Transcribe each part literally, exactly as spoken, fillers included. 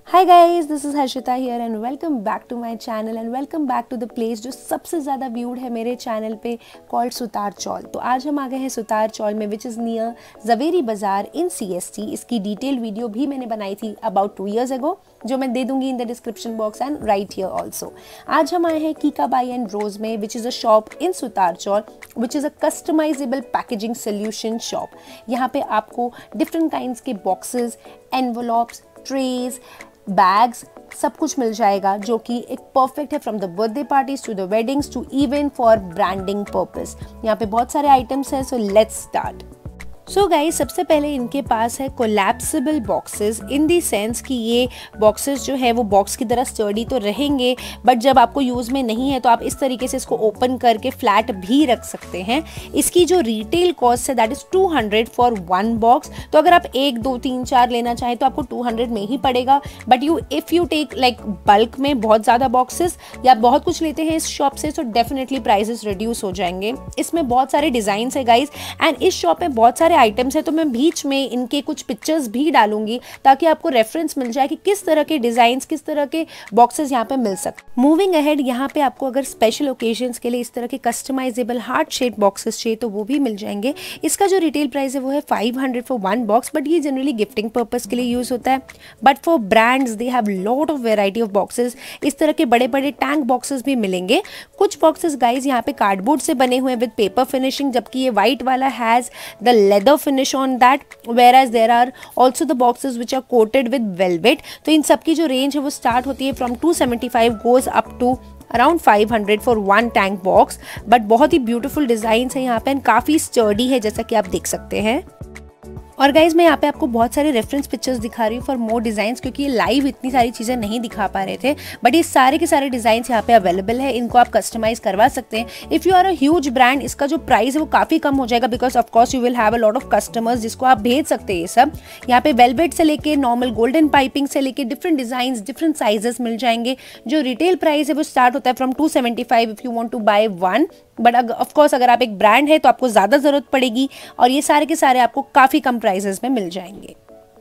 Hi guys, this is Harshita here and welcome back to my channel and welcome back to the place जो सबसे ज़्यादा viewed है मेरे channel पे, called Sutar चौल। तो आज हम आ गए हैं सुतार चौल में, which is near Zaveri Bazaar in C S T. इसकी डिटेल वीडियो भी मैंने बनाई थी अबाउट टू ईयर्स एगो, जो मैं दे दूंगी in the description box and right here also. आज हम आए हैं कीका बाई एंड रोज में, which is a shop in Sutar Chawl, which is a customizable packaging solution shop. यहाँ पे आपको डिफरेंट काइंड्स के बॉक्सेस, एनवलॉप्स, ट्रेज, बैग्स सब कुछ मिल जाएगा, जो कि एक परफेक्ट है from the birthday parties to the weddings to even for branding purpose. यहाँ पे बहुत सारे आइटम्स हैं, so let's start. So guys, सबसे पहले इनके पास है collapsible boxes, in the sense कि ये बॉक्सेस जो है वो बॉक्स की तरह स्टर्डी तो रहेंगे, बट जब आपको यूज़ में नहीं है तो आप इस तरीके से इसको ओपन करके फ्लैट भी रख सकते हैं। इसकी जो रिटेल कॉस्ट है that is two hundred for one box. तो अगर आप एक दो तीन चार लेना चाहें तो आपको टू हंड्रेड में ही पड़ेगा, but you if you take like bulk में बहुत ज़्यादा बॉक्सेस या बहुत कुछ लेते हैं इस शॉप से, तो डेफिनेटली प्राइजेस रिड्यूस हो जाएंगे। इसमें बहुत सारे डिज़ाइन है गाइज, एंड इस शॉप में बहुत सारे आइटम्स है, तो मैं बीच में इनके कुछ पिक्चर्स भी डालूंगी ताकि आपको रेफरेंस मिल जाए कि किस तरह के डिजाइन्स, किस तरह के बॉक्सेस यहाँ पे मिल सकते। मूविंग अहेड, यहाँ पे आपको अगर स्पेशल ओकेजन्स के लिए इस तरह के कस्टमाइजेबल हार्ट शेप बॉक्सेस चाहिए तो वो भी मिल जाएंगे। इसका जो रिटेल प्राइस है वो है five hundred for one box, but ये जनरली गिफ्टिंग पर्पज के लिए यूज होता है। But for brands they have lot of variety of boxes. इस तरह के बड़े बड़े टैंक बॉक्सेस भी मिलेंगे। कुछ बॉक्सेस गाइज यहाँ पे कार्डबोर्ड से बने हुए विद पेपर फिनिशिंग, जबकि ये व्हाइट वाला has the leather finish on that, whereas there are also the boxes which are coated with velvet। तो इन सब की जो रेंज है वो स्टार्ट होती है from two seventy five goes up to around five hundred for one tank box. But बहुत ही ब्यूटीफुल डिजाइन है यहाँ पे एंड काफी स्टर्डी है, जैसा कि आप देख सकते हैं। और गाइज, मैं यहाँ पे आपको बहुत सारे रेफरेंस पिक्चर्स दिखा रही हूँ फॉर मोर डिजाइंस, क्योंकि ये लाइव इतनी सारी चीज़ें नहीं दिखा पा रहे थे, बट ये सारे के सारे डिजाइंस यहाँ पे अवेलेबल है। इनको आप कस्टमाइज करवा सकते हैं। If you are a huge brand, इसका जो प्राइस है वो काफ़ी कम हो जाएगा, because of course you will have a lot of customers जिसको आप भेज सकते हैं। ये सब यहाँ पे वेलवेट से लेके नॉर्मल गोल्डन पाइपिंग से लेके डिफरेंट डिजाइन, डिफरेंट साइजेस मिल जाएंगे। जो रिटेल प्राइस है वो स्टार्ट होता है from two seventy five if you want to buy one, but of course अगर आप एक ब्रांड है तो आपको ज़्यादा ज़रूरत पड़ेगी, और ये सारे के सारे आपको काफ़ी कम प्राइसेस में मिल जाएंगे।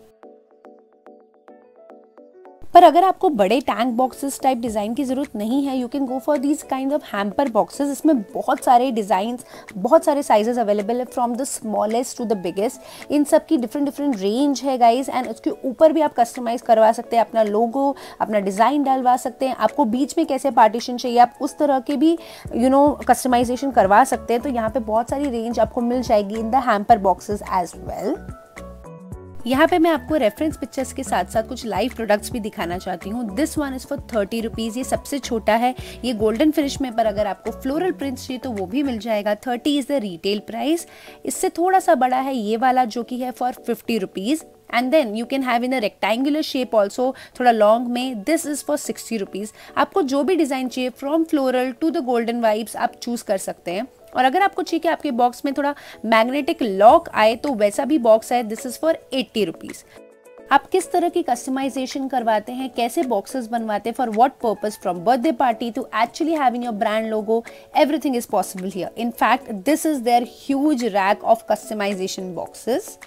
पर अगर आपको बड़े टैंक बॉक्सेस टाइप डिज़ाइन की ज़रूरत नहीं है, you can go for these kind of hamper boxes. इसमें बहुत सारे डिज़ाइंस, बहुत सारे साइजेस अवेलेबल है from the smallest to the biggest. इन सब की डिफरेंट डिफरेंट रेंज है गाइज, एंड उसके ऊपर भी आप कस्टमाइज करवा सकते हैं, अपना लोगो, अपना डिज़ाइन डलवा सकते हैं। आपको बीच में कैसे पार्टीशन चाहिए, आप उस तरह के भी यू नो कस्टमाइजेशन करवा सकते हैं। तो यहाँ पे बहुत सारी रेंज आपको मिल जाएगी in the hamper boxes as well. यहाँ पे मैं आपको रेफरेंस पिक्चर्स के साथ साथ कुछ लाइव प्रोडक्ट्स भी दिखाना चाहती हूँ। This one is for thirty rupees. ये सबसे छोटा है, ये गोल्डन फिनिश में, पर अगर आपको फ्लोरल प्रिंट्स चाहिए तो वो भी मिल जाएगा। Thirty is the retail price. इससे थोड़ा सा बड़ा है ये वाला, जो कि है for fifty rupees. And then you can have in a rectangular shape also, थोड़ा लॉन्ग में। This is for sixty rupees. आपको जो भी डिज़ाइन चाहिए from floral to the golden vibes आप चूज़ कर सकते हैं। और अगर आपको चाहिए कि आपके बॉक्स में थोड़ा मैग्नेटिक लॉक आए तो वैसा भी बॉक्स है। This is for eighty rupees. आप किस तरह की कस्टमाइजेशन करवाते हैं, कैसे बॉक्सेस बनवाते हैं, for what purpose, from birthday party to actually having your brand logo, everything is possible here. In fact this is their huge rack of customization boxes.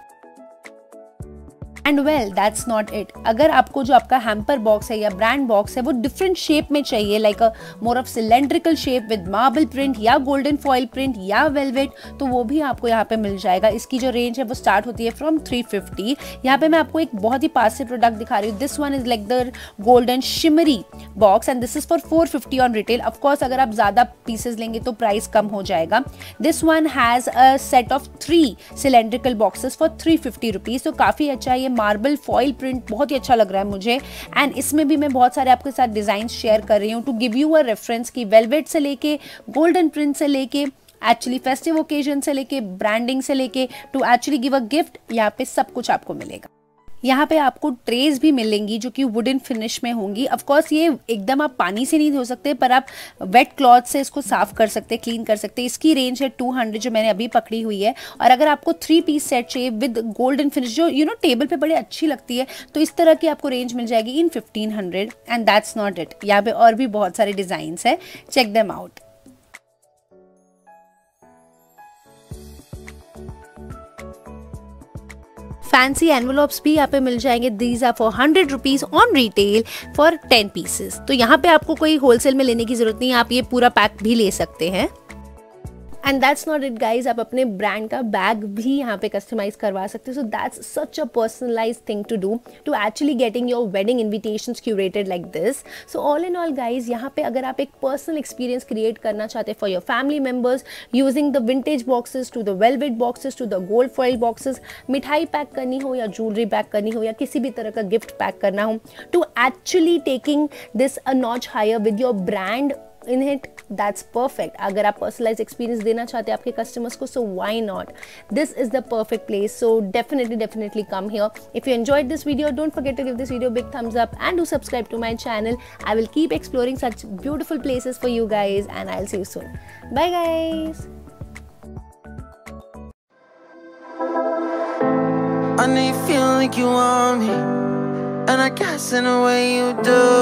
And well that's not it. अगर आपको जो आपका hamper box है या brand box है वो different shape में चाहिए, like a more of cylindrical shape with marble print या गोल्डन फॉइल प्रिंट या वेलवेट, तो वो भी आपको यहाँ पे मिल जाएगा। इसकी जो रेंज है वो स्टार्ट होती है फ्रॉम थ्री फिफ्टी। यहाँ पे मैं आपको एक बहुत ही पास से प्रोडक्ट दिखा रही हूँ। This one is like the golden shimmery box and this is for four fifty on retail. Of course अगर आप ज्यादा पीसेज लेंगे तो प्राइस कम हो जाएगा। This one has a set of three cylindrical boxes for three fifty rupees. तो काफी अच्छा है। ये मार्बल फॉइल प्रिंट बहुत ही अच्छा लग रहा है मुझे, एंड इसमें भी मैं बहुत सारे आपके साथ डिजाइन शेयर कर रही हूँ to give you a reference की वेलवेट से लेके गोल्डन प्रिंट से लेके एक्चुअली फेस्टिव ओकेजन से लेके ब्रांडिंग से लेके to actually give a gift, यहाँ पे सब कुछ आपको मिलेगा। यहाँ पे आपको ट्रेज भी मिलेंगी जो कि वुडन फिनिश में होंगी। ऑफकोर्स ये एकदम आप पानी से नहीं धो सकते, पर आप वेट क्लॉथ से इसको साफ कर सकते हैं, क्लीन कर सकते हैं। इसकी रेंज है टू हंड्रेड, जो मैंने अभी पकड़ी हुई है। और अगर आपको थ्री पीस सेट चाहिए विद गोल्डन फिनिश, जो यू नो टेबल पे बड़ी अच्छी लगती है, तो इस तरह की आपको रेंज मिल जाएगी in fifteen hundred. And that's not it, यहाँ पे और भी बहुत सारे डिजाइन है, check them out. Fancy envelopes भी यहाँ पे मिल जाएंगे। These are for hundred rupees on retail for ten pieces. तो यहाँ पे आपको कोई होलसेल में लेने की ज़रूरत नहीं है, आप ये पूरा पैक भी ले सकते हैं। And that's not it guys, आप अपने ब्रांड का बैग भी यहाँ पे कस्टमाइज करवा सकते हो। So that's such a personalize thing to do to actually getting your wedding invitations curated like this. So all in all guys, यहाँ पे अगर आप एक पर्सनल एक्सपीरियंस क्रिएट करना चाहते हैं for your family members using the vintage boxes to the velvet boxes to the gold foil boxes, मिठाई pack करनी हो या ज्वेलरी पैक करनी हो या किसी भी तरह का गिफ्ट पैक करना हो, to actually taking this a notch higher with your brand in it, that's perfect. अगर आप personalized experience देना चाहते हैं आपके customers को, so why not? This is the perfect place. So definitely definitely come here. If you enjoyed this video, don't forget to give this video a big thumbs up and do subscribe to my channel. I will keep exploring such beautiful places for you guys, and I'll see you soon. Bye guys. I know you feel like you want me, and I guess in a way you do.